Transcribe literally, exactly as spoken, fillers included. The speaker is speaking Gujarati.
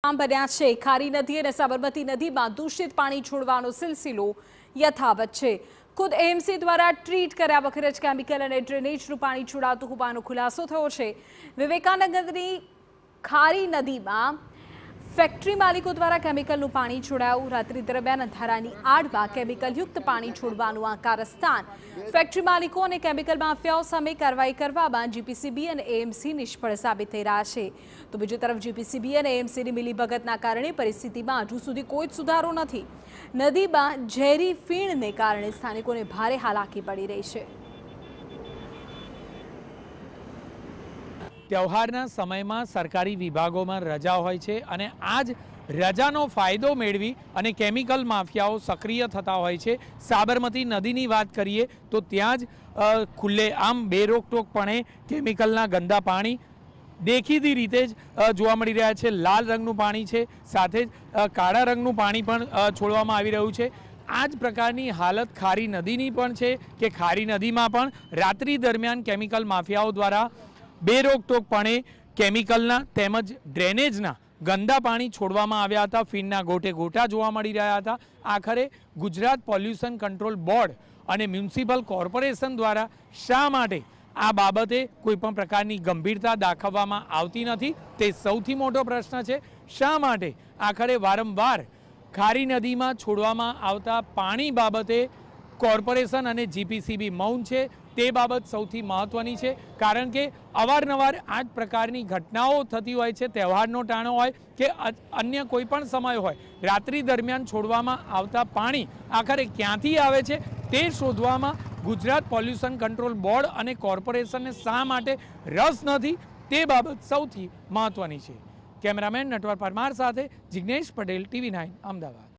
બન્યા છે। ખારી નદી અને સાબરમતી નદીમાં દૂષિત પાણી છોડવાનો સિલસિલો યથાવત છે। ખુદ એએમસી દ્વારા ટ્રીટ કર્યા વગર જ કેમિકલ અને ડ્રેનેજનું પાણી છોડાતું હોવાનો ખુલાસો થયો છે। વિવેકાનગરની ખારી નદીમાં ફેક્ટરી માલિકો દ્વારા કેમિકલનું પાણી છોડાયું। રાત્રિ દરમિયાન અંધારાની આડમાં કેમિકલયુક્ત પાણી છોડવાનું આ કારસ્તાન। ફેક્ટરી માલિકો અને કેમિકલ માફિયાઓ સામે કાર્યવાહી કરવામાં જીપીસીબી અને એએમસી નિષ્ફળ સાબિત થઈ રહ્યા છે। તો બીજી તરફ જીપીસીબી અને એએમસીની મિલીભગતના કારણે પરિસ્થિતિમાં હજુ સુધી કોઈ જ સુધારો નથી। નદીમાં ઝેરી ફીણને કારણે સ્થાનિકોને ભારે હાલાકી પડી રહી છે। તહેવારના સમયમાં સરકારી વિભાગોમાં રજા હોય છે અને આ જ રજાનો ફાયદો મેળવી અને કેમિકલ માફિયાઓ સક્રિય થતા હોય છે। સાબરમતી નદીની વાત કરીએ તો ત્યાં જ ખુલ્લે આમ બેરોકટોકપણે કેમિકલના ગંદા પાણી દેખીતી રીતે જ જોવા મળી રહ્યા છે। લાલ રંગનું પાણી છે, સાથે જ કાળા રંગનું પાણી પણ છોડવામાં આવી રહ્યું છે। આ જ પ્રકારની હાલત ખારી નદીની પણ છે કે ખારી નદીમાં પણ રાત્રિ દરમિયાન કેમિકલ માફિયાઓ દ્વારા બેરોકટોકપણે કેમિકલના તેમજ ડ્રેનેજના ગંદા પાણી છોડવામાં આવ્યા હતા। ફીણના ગોટે ગોટા જોવા મળી રહ્યા હતા। આખરે ગુજરાત પોલ્યુશન કંટ્રોલ બોર્ડ અને મ્યુનિસિપલ કોર્પોરેશન દ્વારા શા માટે આ બાબતે કોઈપણ પ્રકારની ગંભીરતા દાખવવામાં આવતી નથી તે સૌથી મોટો પ્રશ્ન છે। શા માટે આખરે વારંવાર ખારી નદીમાં છોડવામાં આવતા પાણી બાબતે કોર્પોરેશન અને જીપીસીબી મૌન છે તે બાબત સૌથી મહત્વની છે। કારણ કે અવારનવાર આ જ પ્રકારની ઘટનાઓ થતી હોય છે। તહેવારનો ટાણો હોય કે અન્ય કોઈ પણ સમય હોય, રાત્રિ દરમિયાન છોડવામાં આવતા પાણી આખરે ક્યાંથી આવે છે તે શોધવામાં ગુજરાત પોલ્યુશન કંટ્રોલ બોર્ડ અને કોર્પોરેશનને શા માટે રસ નથી તે બાબત સૌથી મહત્વની છે। કેમેરામેન નટવર પરમાર સાથે જિગ્નેશ પટેલ, ટીવી નાઇન, અમદાવાદ।